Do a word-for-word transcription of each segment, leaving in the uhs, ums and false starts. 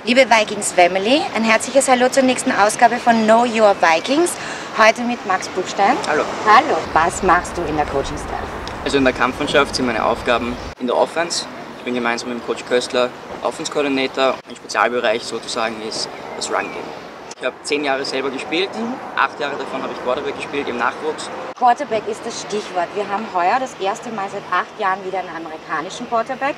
Liebe Vikings Family, ein herzliches Hallo zur nächsten Ausgabe von Know Your Vikings. Heute mit Max Buchstein. Hallo. Hallo. Was machst du in der Coaching-Staff? Also in der Kampfmannschaft sind meine Aufgaben in der Offense. Ich bin gemeinsam mit dem Coach Köstler Offense-Koordinator. Mein Spezialbereich sozusagen ist das Run-Game. Ich habe zehn Jahre selber gespielt, mhm. acht Jahre davon habe ich Quarterback gespielt im Nachwuchs. Quarterback ist das Stichwort. Wir haben heuer das erste Mal seit acht Jahren wieder einen amerikanischen Quarterback.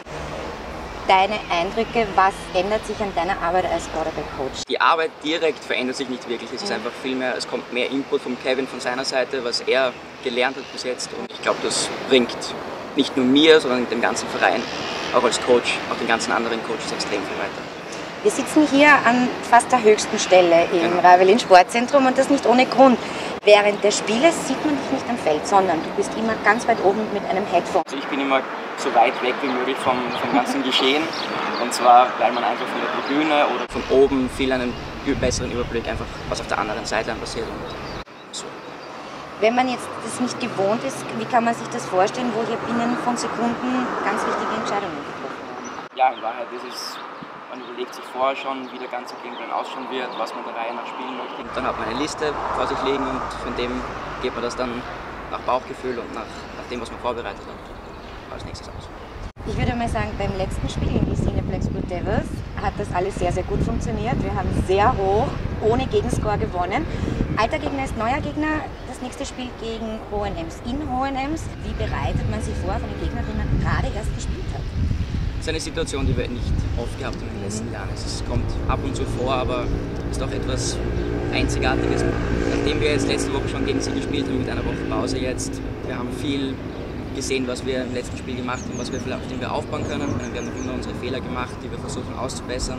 Deine Eindrücke, was ändert sich an deiner Arbeit als Quarterback-Coach? Die Arbeit direkt verändert sich nicht wirklich. Es ist einfach viel mehr, es kommt mehr Input von Kevin von seiner Seite, was er gelernt hat bis jetzt. Und ich glaube, das bringt nicht nur mir, sondern dem ganzen Verein, auch als Coach, auch den ganzen anderen Coaches extrem viel weiter. Wir sitzen hier an fast der höchsten Stelle im Genau. Ravelin Sportzentrum und das nicht ohne Grund. Während des Spieles sieht man dich nicht am Feld, sondern du bist immer ganz weit oben mit einem Headphone. Also ich bin immer so weit weg wie möglich vom, vom ganzen Geschehen. Und zwar, weil man einfach von der Tribüne oder von oben viel einen besseren Überblick einfach, was auf der anderen Seite passiert. Und so. Wenn man jetzt das nicht gewohnt ist, wie kann man sich das vorstellen, wo hier binnen von Sekunden ganz wichtige Entscheidungen getroffen werden? Ja, in Wahrheit ist es, man überlegt sich vorher schon, wie der ganze Gameplan ausschauen wird, was man der Reihe nach spielen möchte. Und dann hat man eine Liste vor sich liegen und von dem geht man das dann nach Bauchgefühl und nach, nach dem, was man vorbereitet hat, als nächstes aus. Ich würde mal sagen, beim letzten Spiel gegen die Cineplex Blue Devils hat das alles sehr, sehr gut funktioniert. Wir haben sehr hoch, ohne Gegenscore gewonnen. Alter Gegner ist neuer Gegner. Das nächste Spiel gegen H N Ms in H N Ms. Wie bereitet man sich vor von den Gegnern, die man gerade erst gespielt hat? Das ist eine Situation, die wir nicht oft gehabt haben in den letzten Jahren. Es kommt ab und zu vor, aber es ist doch etwas Einzigartiges. Nachdem wir jetzt letzte Woche schon gegen sie gespielt haben, mit einer Woche Pause jetzt, wir haben viel gesehen, was wir im letzten Spiel gemacht haben, was wir vielleicht, auf dem wir aufbauen können. Wir haben noch immer unsere Fehler gemacht, die wir versuchen auszubessern.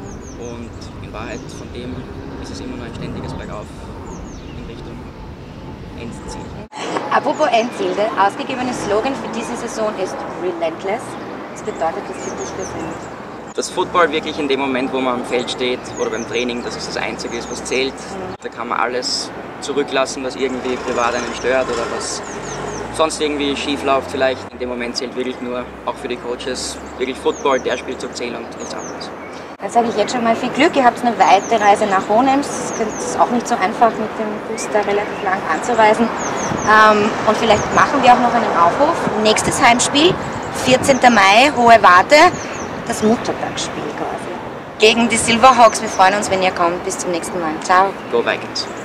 Und in Wahrheit von dem ist es immer noch ein ständiges Bergauf in Richtung Endziel. Apropos Endziel, der ausgegebene Slogan für diese Saison ist Relentless. Was bedeutet das für dich persönlich? Das Football wirklich in dem Moment, wo man am Feld steht oder beim Training, dass es das Einzige ist, was zählt. Mhm. Da kann man alles zurücklassen, was irgendwie privat einen stört oder was sonst irgendwie schief läuft vielleicht. In dem Moment zählt wirklich nur, auch für die Coaches, wirklich Football, der Spielzug zählt und nichts anderes. Dann sage ich jetzt schon mal viel Glück. Ihr habt eine weite Reise nach H N Ms. Das ist auch nicht so einfach, mit dem Bus da relativ lang anzureisen. Ähm, und vielleicht machen wir auch noch einen Aufruf. Nächstes Heimspiel, vierzehnten Mai, Hohe Warte, das Muttertagsspiel quasi. Gegen die Silverhawks. Wir freuen uns, wenn ihr kommt. Bis zum nächsten Mal. Ciao. Go Vikings.